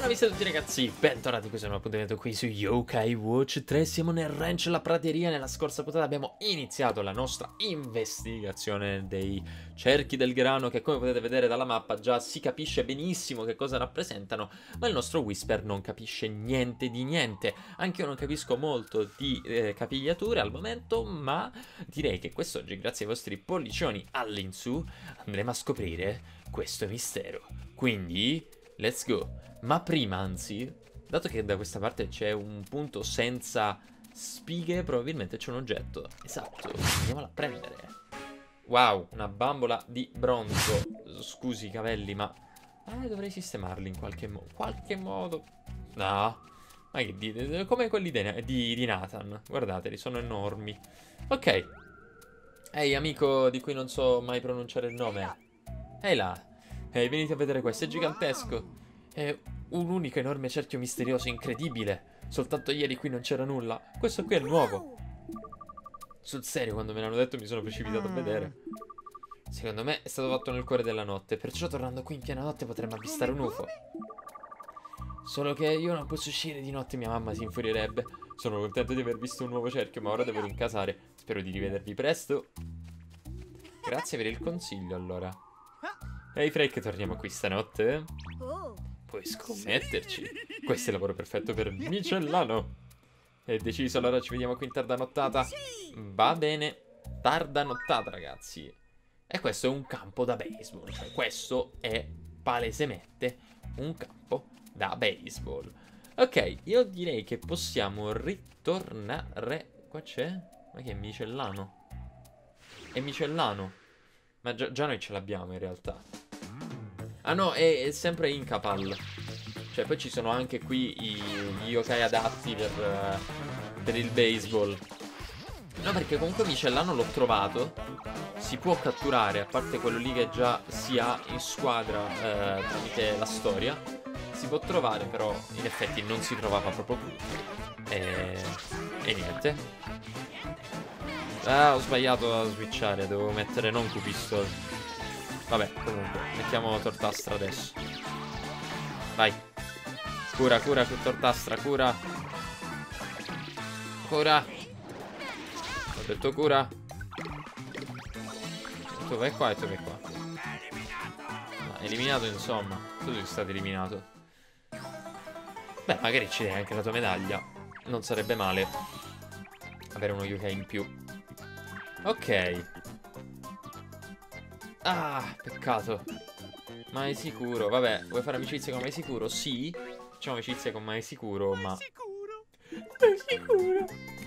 Buona vista a tutti ragazzi, bentornati in questo nuovo appuntamento qui su Yokai Watch 3. Siamo nel ranch La Prateria. Nella scorsa puntata abbiamo iniziato la nostra investigazione dei cerchi del grano, che come potete vedere dalla mappa già si capisce benissimo che cosa rappresentano, ma il nostro Whisper non capisce niente di niente. Anche io non capisco molto di capigliature al momento, ma direi che quest'oggi, grazie ai vostri pollicioni all'insù, andremo a scoprire questo mistero. Quindi, let's go. Ma prima, anzi, dato che da questa parte c'è un punto senza spighe, probabilmente c'è un oggetto. Esatto, andiamola a prendere. Wow, una bambola di bronzo. Scusi, cavelli, ma dovrei sistemarli in qualche modo. No, ma che dite? Come quelli di Nathan. Guardateli, sono enormi. Ok. Ehi, amico di cui non so mai pronunciare il nome. Ehi là. Ehi, venite a vedere questo, è gigantesco. È un unico enorme cerchio misterioso, incredibile. Soltanto ieri qui non c'era nulla. Questo qui è nuovo. Sul serio, quando me l'hanno detto mi sono precipitato a vedere. Secondo me è stato fatto nel cuore della notte, perciò tornando qui in piena notte potremmo avvistare un UFO. Solo che io non posso uscire di notte, mia mamma si infurierebbe. Sono contento di aver visto un nuovo cerchio, ma ora devo rincasare. Spero di rivedervi presto. Grazie per il consiglio, allora. Ehi, Freak, torniamo qui stanotte? Puoi scommetterci. Questo è il lavoro perfetto per Micellano. È deciso, allora ci vediamo qui in tarda nottata. Va bene. Tarda nottata, ragazzi. E questo è un campo da baseball. Cioè, questo è palesemente un campo da baseball. Ok, io direi che possiamo ritornare. Qua c'è? Ma che è Micellano? È Micellano. Ma già noi ce l'abbiamo in realtà. Ah no, è sempre Incapal. Cioè poi ci sono anche qui gli yokai adatti per il baseball. No, perché comunque Micellano l'ho trovato. Si può catturare, a parte quello lì che già si ha in squadra tramite la storia. Si può trovare, però in effetti non si trovava proprio più. E niente. Ah, ho sbagliato a switchare, devo mettere non Q-Pistol. Vabbè, comunque, mettiamo Tortastra adesso. Vai. Cura, cura, Tortastra, cura. Cura. Ho detto cura. Tu vai qua e tu vai qua. No, eliminato, insomma. Tu sei stato eliminato. Beh, magari ci dai anche la tua medaglia. Non sarebbe male avere uno yokai in più. Ok. Ah, peccato. Mai sicuro. Vabbè, vuoi fare amicizia con Mai sicuro? Sì. Facciamo amicizia con Mai sicuro, ma... Mai sicuro.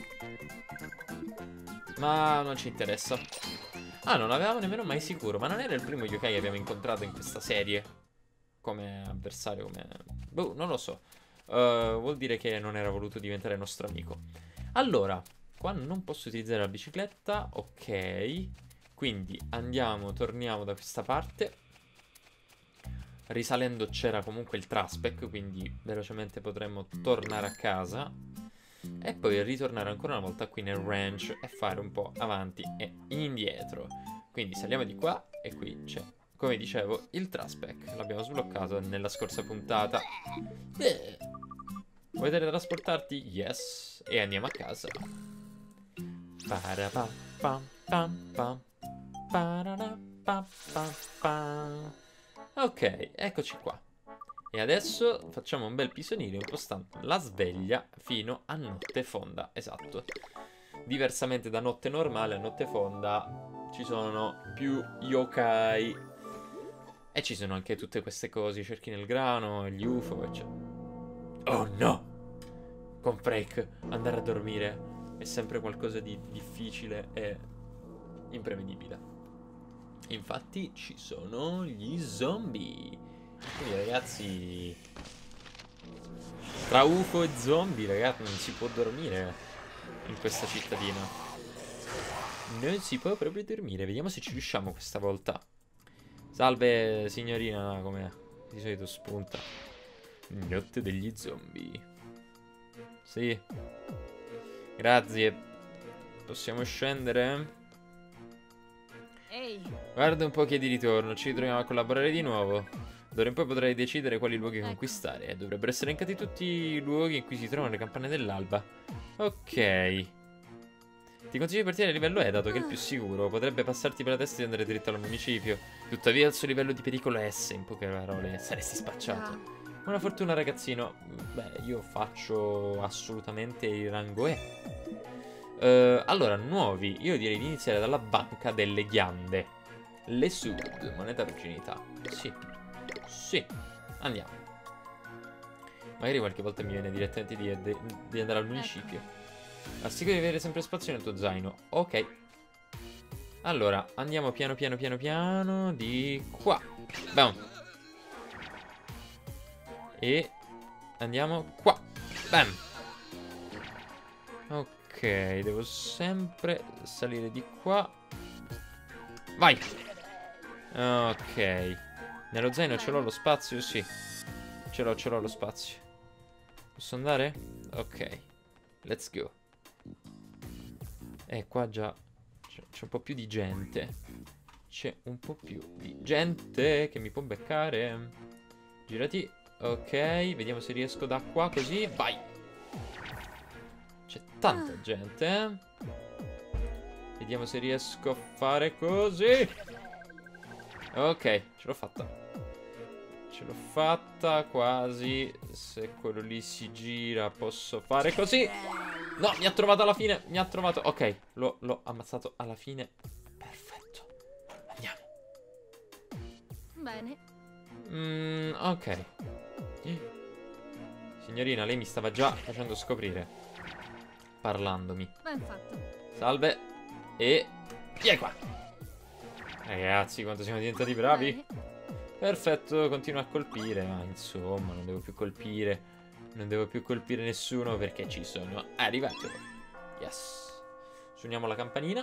Ma non ci interessa. Ah, non avevamo nemmeno Mai sicuro. Ma non era il primo yokai che abbiamo incontrato in questa serie come avversario, come... Boh, non lo so. Vuol dire che non era voluto diventare nostro amico. Allora, qua non posso utilizzare la bicicletta. Ok. Quindi andiamo, torniamo da questa parte. Risalendo c'era comunque il Traspec, quindi velocemente potremmo tornare a casa. E poi ritornare ancora una volta qui nel ranch e fare un po' avanti e indietro. Quindi saliamo di qua e qui c'è, come dicevo, il Traspec. L'abbiamo sbloccato nella scorsa puntata. Vuoi teletrasportarti? Yes. E andiamo a casa. Ok, eccoci qua. E adesso facciamo un bel pisonino impostando la sveglia fino a notte fonda. Esatto. Diversamente da notte normale, a notte fonda ci sono più yokai. E ci sono anche tutte queste cose, i cerchi nel grano, gli UFO, eccetera. Oh no! Con Freak andare a dormire è sempre qualcosa di difficile e imprevedibile. Infatti ci sono gli zombie. Quindi ragazzi, tra UFO e zombie, ragazzi, non si può dormire in questa cittadina. Non si può proprio dormire. Vediamo se ci riusciamo questa volta. Salve signorina, come di solito spunta. Notte degli zombie. Sì. Grazie. Possiamo scendere? Guarda un po' chi è di ritorno. Ci ritroviamo a collaborare di nuovo. D'ora in poi potrai decidere quali luoghi conquistare. Dovrebbero essere elencati tutti i luoghi in cui si trovano le campane dell'alba. Ok. Ti consiglio di partire a livello E, dato che è il più sicuro. Potrebbe passarti per la testa di andare dritto al municipio. Tuttavia il suo livello di pericolo è S, in poche parole. Saresti spacciato. Buona fortuna, ragazzino. Beh, io faccio assolutamente il rango E. Allora, nuovi. Io direi di iniziare dalla banca delle ghiande. Le Sud, moneta arruginità. Sì. Sì. Andiamo. Magari qualche volta mi viene direttamente di andare al municipio. Assicura di avere sempre spazio nel tuo zaino. Ok. Allora, andiamo piano piano di qua. Bam. E andiamo qua. Bam. Ok, devo sempre salire di qua. Vai. Ok. Nello zaino ce l'ho lo spazio? Sì. Ce l'ho lo spazio. Posso andare? Ok. Let's go. Qua già c'è un po' più di gente. C'è un po' più di gente che mi può beccare. Girati. Ok, vediamo se riesco da qua così. Vai. C'è tanta gente. Vediamo se riesco a fare così. Ok, ce l'ho fatta. Ce l'ho fatta quasi. Se quello lì si gira posso fare così. No, mi ha trovato alla fine. Mi ha trovato. Ok, l'ho ammazzato alla fine. Perfetto. Andiamo. Bene. Ok. Signorina, lei mi stava già facendo scoprire. Parlandomi. Ben fatto. Salve. E via qua. Ragazzi, quanto siamo diventati bravi. Bene. Perfetto, continuo a colpire. Ma insomma, non devo più colpire. Non devo più colpire nessuno perché ci sono arrivato. Yes. Suoniamo la campanina.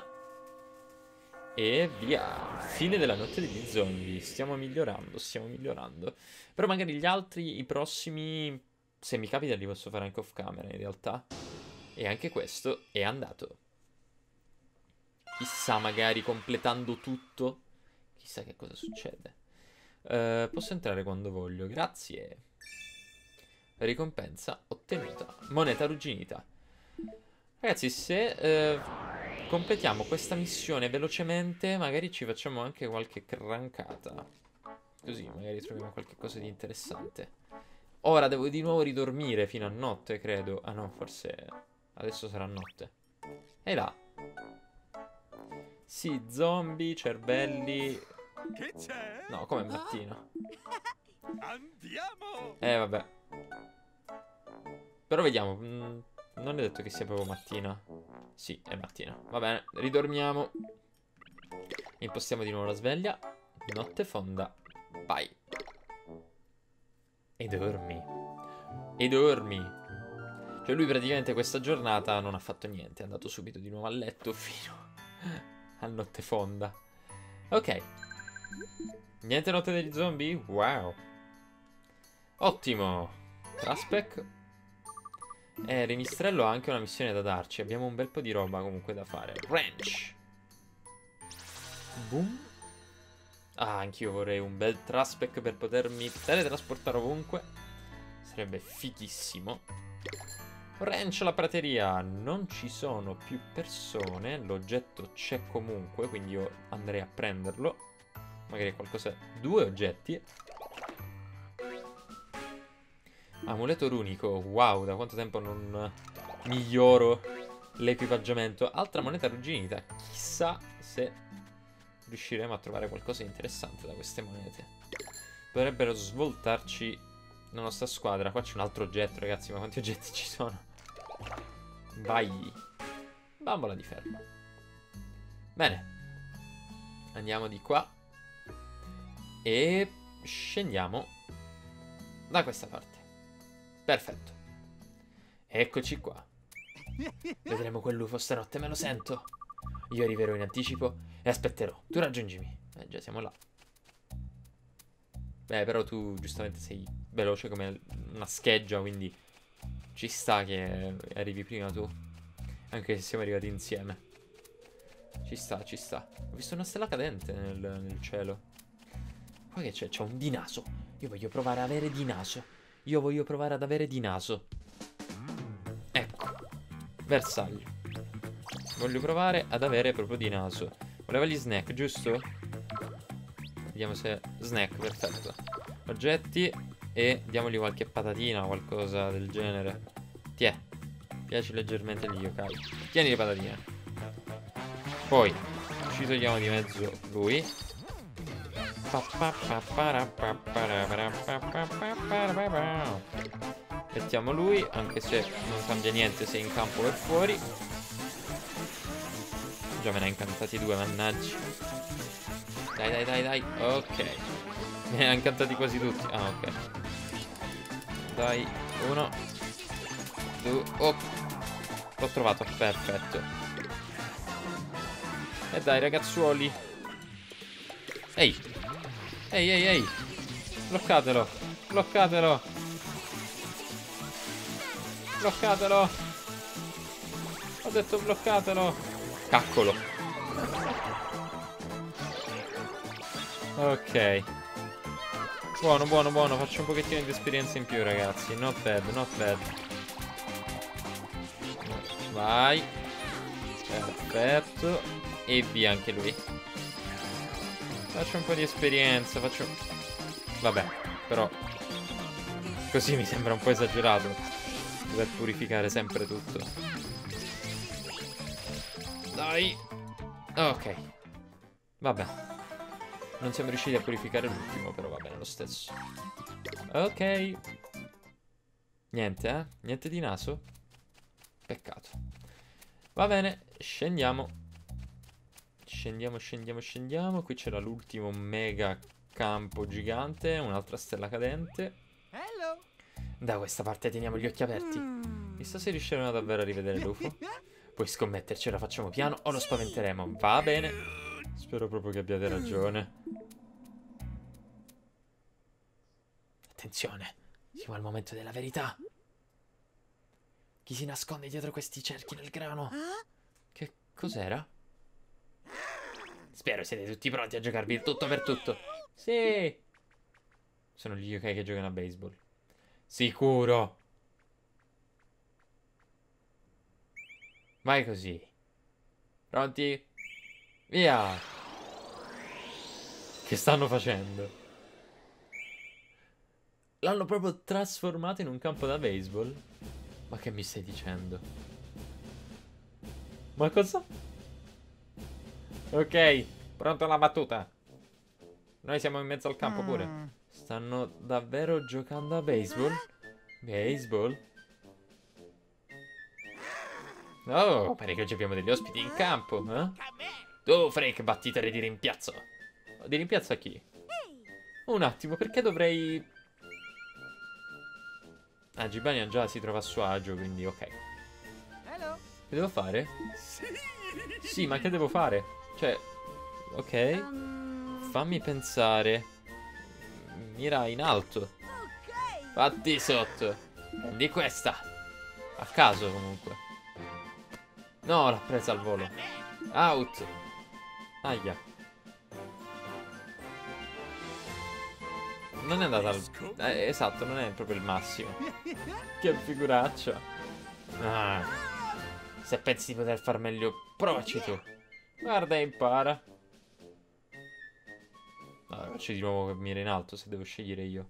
E via. Fine della notte degli zombie. Stiamo migliorando, stiamo migliorando. Però magari gli altri, i prossimi, se mi capita li posso fare anche off camera in realtà. E anche questo è andato. Chissà, magari completando tutto, chissà che cosa succede. Posso entrare quando voglio, grazie. Ricompensa ottenuta. Moneta arrugginita. Ragazzi, se completiamo questa missione velocemente, magari ci facciamo anche qualche crancata. Così, magari troviamo qualche cosa di interessante. Ora devo di nuovo ridormire fino a notte, credo. Ah no, forse adesso sarà notte. E là. Sì, zombie, cervelli. Che c'è? No, come mattino. Andiamo! Vabbè. Però vediamo. Non è detto che sia proprio mattina. Sì, è mattina. Va bene, ridormiamo. Impostiamo di nuovo la sveglia. Notte fonda. Vai. E dormi. E dormi. Cioè lui praticamente questa giornata non ha fatto niente. È andato subito di nuovo a letto fino a notte fonda. Ok. Niente notte degli zombie? Wow. Ottimo. Traspec. Remistrello ha anche una missione da darci. Abbiamo un bel po' di roba comunque da fare. Ranch. Boom. Ah, anch'io vorrei un bel Traspec per potermi teletrasportare ovunque. Sarebbe fighissimo. Ranch, la prateria. Non ci sono più persone. L'oggetto c'è comunque, quindi io andrei a prenderlo. Magari qualcosa. 2 oggetti. Amuleto runico. Wow, da quanto tempo non miglioro l'equipaggiamento. Altra moneta arrugginita. Chissà se riusciremo a trovare qualcosa di interessante da queste monete. Dovrebbero svoltarci la nostra squadra. Qua c'è un altro oggetto, ragazzi. Ma quanti oggetti ci sono? Vai. Bambola di ferro. Bene. Andiamo di qua. E scendiamo da questa parte. Perfetto. Eccoci qua. Vedremo quell'UFO stanotte, me lo sento. Io arriverò in anticipo e aspetterò. Tu raggiungimi. Già siamo là. Beh, però tu giustamente sei veloce come una scheggia, quindi ci sta che arrivi prima tu. Anche se siamo arrivati insieme. Ci sta, ci sta. Ho visto una stella cadente nel cielo. Qua che c'è? C'è un dinaso. Io voglio provare ad avere di naso. Io voglio provare ad avere di naso. Ecco. Bersaglio. Voglio provare ad avere proprio di naso. Voleva gli snack, giusto? Vediamo se... Snack, perfetto. Oggetti e diamogli qualche patatina o qualcosa del genere. Tiè. Piaci leggermente gli yokai. Tieni le patatine. Poi ci togliamo di mezzo lui. Mettiamo lui, anche se non cambia niente se è in campo o è fuori. Già me ne ha incantati due, mannaggia. Dai, dai, dai, dai. Ok. Me ne ha incantati quasi tutti. Ah, ok. Dai, uno. Due. Oh. L'ho trovato, perfetto. E dai, ragazzuoli. Ehi. Ehi, ehi, ehi. Bloccatelo. Bloccatelo. Bloccatelo. Ho detto bloccatelo. Caccolo. Ok. Buono, buono, buono. Faccio un pochettino di esperienza in più, ragazzi. Not bad, not bad. Vai. Perfetto. E via anche lui. Faccio un po' di esperienza. Faccio... Vabbè, però così mi sembra un po' esagerato dover purificare sempre tutto. Dai. Ok. Vabbè. Non siamo riusciti a purificare l'ultimo, però va bene lo stesso. Ok. Niente, eh? Niente di naso? Peccato. Va bene, scendiamo. Scendiamo, scendiamo, scendiamo. Qui c'era l'ultimo mega campo gigante. Un'altra stella cadente. Da questa parte teniamo gli occhi aperti. Chissà se riusciremo davvero a rivedere l'UFO. Puoi scommetterci, la facciamo piano o lo spaventeremo. Va bene. Spero proprio che abbiate ragione. Attenzione. Siamo al momento della verità. Chi si nasconde dietro questi cerchi nel grano? Che cos'era? Spero siete tutti pronti a giocarvi il tutto per tutto. Sì. Sono gli yokai che giocano a baseball. Sicuro. Vai così. Pronti? Via. Che stanno facendo? L'hanno proprio trasformato in un campo da baseball? Ma che mi stai dicendo? Ma cosa? Ok, pronto alla battuta. Noi siamo in mezzo al campo pure. Stanno davvero giocando a baseball? Baseball? Oh, pare che oggi abbiamo degli ospiti in campo, eh? Tu, Freak, battitore di rimpiazzo. Di rimpiazzo a chi? Un attimo, perché dovrei... Ah, Gibanian già si trova a suo agio, quindi ok. Che devo fare? Sì, ma che devo fare? Cioè, ok. Fammi pensare. Mira in alto. Fatti sotto. Prendi questa. A caso, comunque. No, l'ha presa al volo. Out. Aia. Non è andata al... esatto, non è proprio il massimo. Che figuraccia. Ah. Se pensi di poter far meglio, provaci tu. Guarda e impara. Allora, faccio di nuovo che mira in alto se devo scegliere io.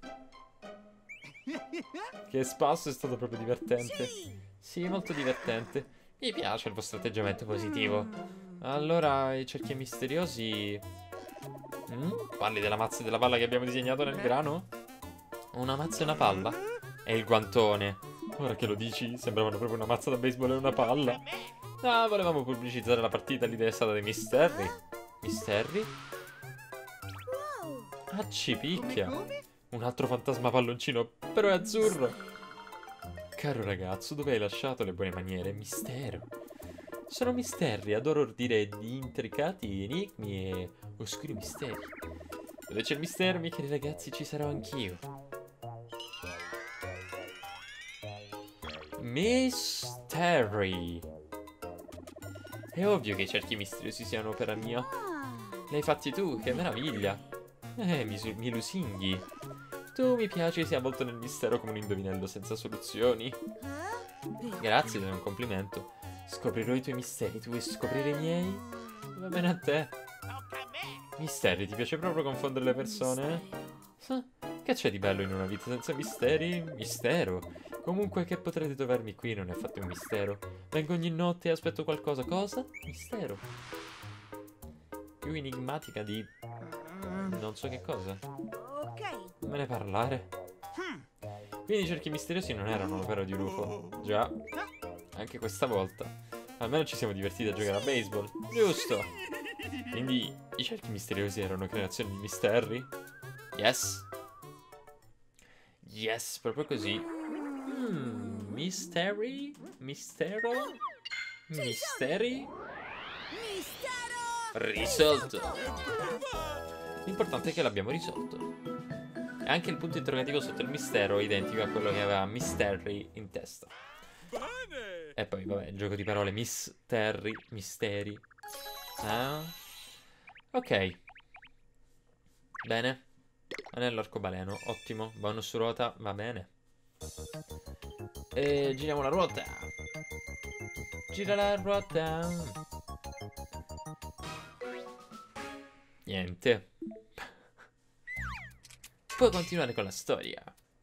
Che spasso, è stato proprio divertente. Sì, molto divertente. Mi piace il vostro atteggiamento positivo. Allora, i cerchi misteriosi... Parli della mazza e della palla che abbiamo disegnato nel grano? Una mazza e una palla? È il guantone. Ora che lo dici, sembravano proprio una mazza da baseball e una palla. Ah, volevamo pubblicizzare la partita, l'idea è stata dei Misterri. Misterri? Ah, ci picchia. Un altro fantasma palloncino, però è azzurro. Caro ragazzo, dove hai lasciato le buone maniere? Mistero. Sono misteri, adoro ordire di intricati enigmi e oscuri misteri. Dove c'è il mistero, miei cari ragazzi, ci sarò anch'io. Misteri. È ovvio che i cerchi misteriosi siano opera mia. Li hai fatti tu, che meraviglia. Mi lusinghi. Tu mi piaci, sei avvolto nel mistero come un indovinello senza soluzioni. Grazie, è un complimento. Scoprirò i tuoi misteri, tu vuoi scoprire i miei? Va bene a te. Misteri, ti piace proprio confondere le persone? Che c'è di bello in una vita senza misteri? Mistero. Comunque che potrete trovarmi qui non è affatto un mistero. Vengo ogni notte e aspetto qualcosa. Cosa? Mistero. Più enigmatica di... non so che cosa. Non me ne parlare. Quindi i cerchi misteriosi non erano l'opera di un UFO. Già. Anche questa volta. Almeno ci siamo divertiti a giocare a baseball. Giusto. Quindi i cerchi misteriosi erano creazioni di Misterri? Yes. Yes, proprio così. Misteri? Mistero? Misteri? Risolto. L'importante è che l'abbiamo risolto. E anche il punto interrogativo sotto il mistero è identico a quello che aveva Misterri in testa. E poi, vabbè, il gioco di parole. Misteri. Ok. Bene. Anello arcobaleno, ottimo. Bonus ruota, va bene. E giriamo la ruota. Gira la ruota. Niente. Puoi continuare con la storia.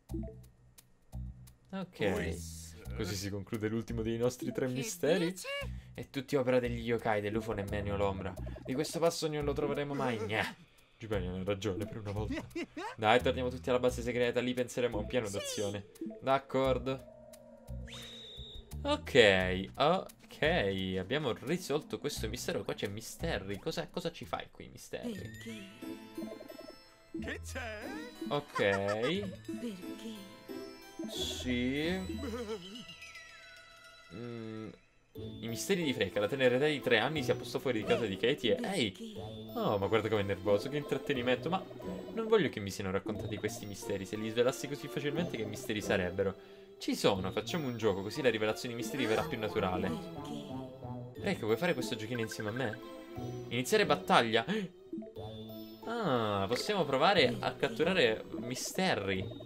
Ok. Così si conclude l'ultimo dei nostri 3 misteri. È tutti opera degli yokai, dell'UFO nemmeno l'ombra. Di questo passo non lo troveremo mai. Gnà. Giovanni ha ragione per una volta. Dai, torniamo tutti alla base segreta. Lì penseremo a un piano d'azione. D'accordo. Ok. Abbiamo risolto questo mistero. Qua c'è Misteri. Cosa ci fai qui, Misteri? Che c'è? Ok. Perché? Sì. I misteri di Freca. La tenera età di 3 anni si è posto fuori di casa di Katie e... Ehi! Oh, ma guarda com'è nervoso, che intrattenimento. Ma non voglio che mi siano raccontati questi misteri. Se li svelassi così facilmente, che misteri sarebbero? Ci sono, facciamo un gioco, così la rivelazione dei misteri verrà più naturale. Freca, vuoi fare questo giochino insieme a me? Iniziare battaglia? Ah, possiamo provare a catturare misteri.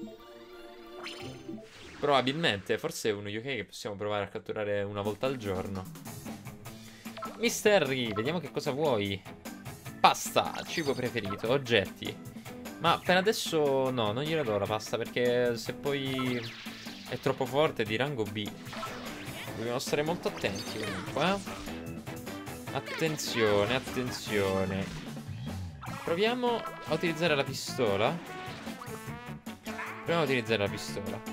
Probabilmente, forse è uno yokai che possiamo provare a catturare una volta al giorno. Misteri, vediamo che cosa vuoi. Pasta, cibo preferito, oggetti. Ma per adesso no, non gliela do la pasta, perché se poi è troppo forte di rango B. Dobbiamo stare molto attenti comunque. Attenzione, attenzione. Proviamo a utilizzare la pistola. Proviamo a utilizzare la pistola.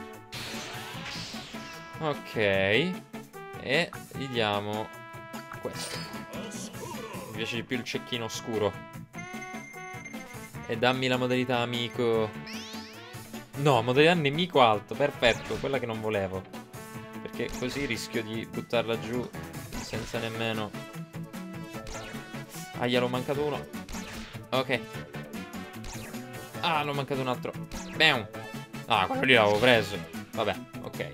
Ok. E gli diamo questo. Mi piace di più il cecchino scuro. E dammi la modalità amico. No, modalità nemico alto. Perfetto, quella che non volevo. Perché così rischio di buttarla giù senza nemmeno... Ah, gliel'ho mancato uno. Ok. Ah, l'ho mancato un altro. Bam. Ah, quello lì l'avevo preso. Vabbè, ok.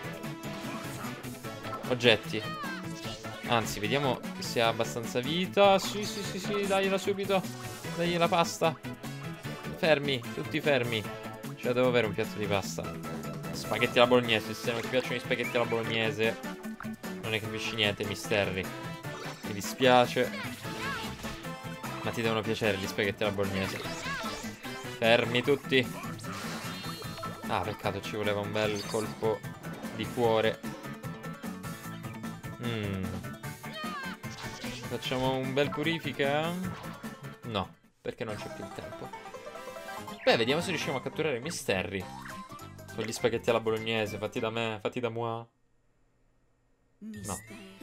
Oggetti. Anzi, vediamo se ha abbastanza vita. Sì, dagliela subito. Dagli la pasta. Fermi, tutti fermi. Cioè, devo avere un piatto di pasta. Spaghetti alla bolognese. Se non ti piacciono i spaghetti alla bolognese, non ne capisci niente, Misteri. Mi dispiace, ma ti devono piacere gli spaghetti alla bolognese. Fermi tutti. Ah, peccato, ci voleva un bel colpo di cuore. Facciamo un bel purifica? No, perché non c'è più il tempo. Beh, vediamo se riusciamo a catturare Misteri con gli spaghetti alla bolognese, fatti da me, fatti da moi. No.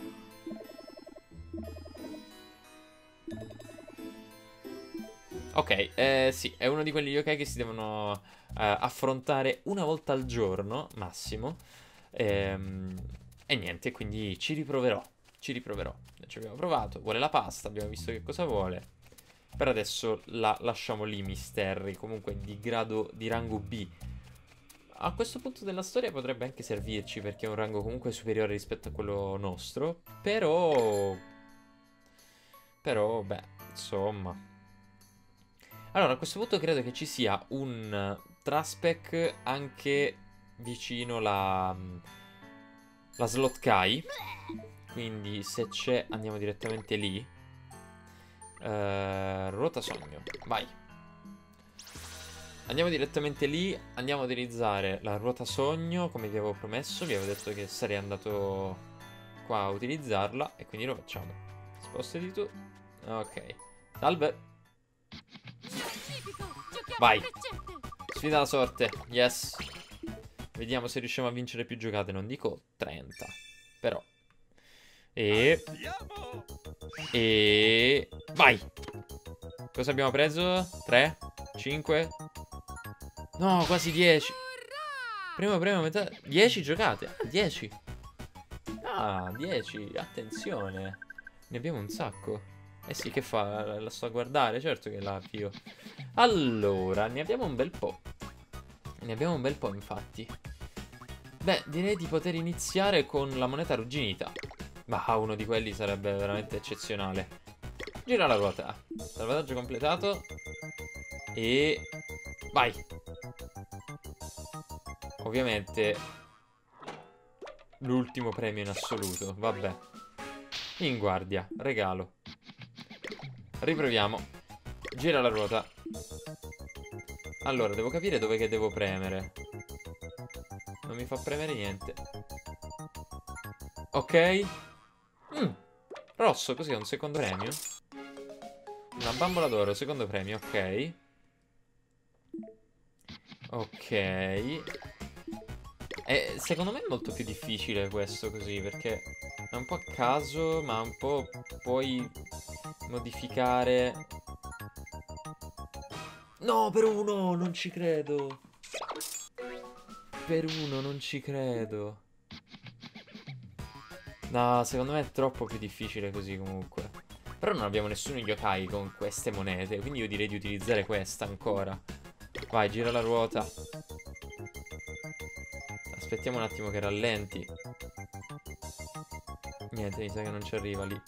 Ok, sì, è uno di quelli yokai che si devono affrontare una volta al giorno, massimo. E niente, quindi ci riproverò. Ci abbiamo provato. Vuole la pasta, abbiamo visto che cosa vuole. Per adesso la lasciamo lì, Misteri. Comunque di rango B. A questo punto della storia potrebbe anche servirci, perché è un rango comunque superiore rispetto a quello nostro. Però, beh, insomma. Allora, a questo punto credo che ci sia un Traspec anche vicino la Slot Kai. Quindi se c'è andiamo direttamente lì. Ruota sogno, vai. Andiamo direttamente lì. Andiamo a utilizzare la ruota sogno, come vi avevo promesso. Vi avevo detto che sarei andato qua a utilizzarla, e quindi lo facciamo. Spostati tu. Ok. Salve. Vai. Sfida la sorte. Yes. Vediamo se riusciamo a vincere più giocate. Non dico 30, però. E vai. Cosa abbiamo preso? 3? 5? No, quasi 10. Prima, metà. 10 giocate. 10. Ah, 10. Attenzione. Ne abbiamo un sacco. Eh sì, che fa? La sto a guardare. Certo che la avvio. Allora, ne abbiamo un bel po'. Ne abbiamo un bel po', infatti. Beh, direi di poter iniziare con la moneta arrugginita. Ma uno di quelli sarebbe veramente eccezionale. Gira la ruota. Salvataggio completato. E vai. Ovviamente l'ultimo premio in assoluto. Vabbè. In guardia. Regalo. Riproviamo. Gira la ruota. Allora, devo capire dove che devo premere. Non mi fa premere niente. Ok. Rosso, così è un secondo premio. Una bambola d'oro, secondo premio, ok. Ok. Secondo me è molto più difficile questo così, perché è un po' a caso, ma un po' puoi modificare. No, per uno, non ci credo. Per uno, non ci credo. No, secondo me è troppo più difficile così comunque. Però non abbiamo nessuno yokai con queste monete, quindi io direi di utilizzare questa ancora. Vai, gira la ruota. Aspettiamo un attimo che rallenti. Niente, mi sa che non ci arriva lì.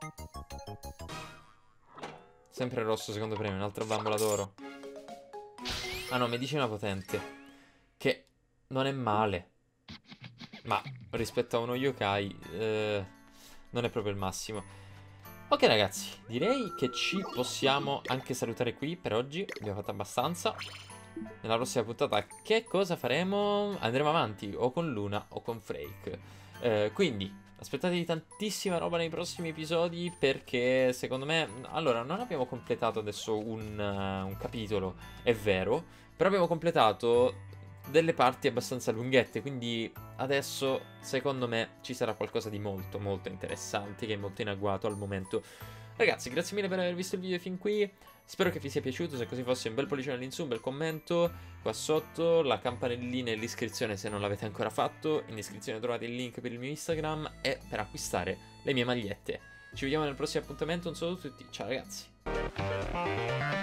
Sempre rosso, secondo premio, un'altra bambola d'oro. Ah no, medicina potente. Che non è male. Ma rispetto a uno yokai non è proprio il massimo. Ok ragazzi, direi che ci possiamo anche salutare qui per oggi. Abbiamo fatto abbastanza. Nella prossima puntata che cosa faremo? Andremo avanti o con Luna o con Frake. Quindi aspettatevi tantissima roba nei prossimi episodi, perché secondo me... Allora, non abbiamo completato adesso un capitolo, è vero, però abbiamo completato delle parti abbastanza lunghette, quindi adesso secondo me ci sarà qualcosa di molto molto interessante, che è molto in agguato al momento. Ragazzi, grazie mille per aver visto il video fin qui. Spero che vi sia piaciuto. Se così fosse, un bel pollicione all'insù, un bel commento qua sotto, la campanellina e l'iscrizione se non l'avete ancora fatto. In descrizione trovate il link per il mio Instagram e per acquistare le mie magliette. Ci vediamo nel prossimo appuntamento. Un saluto a tutti, ciao ragazzi.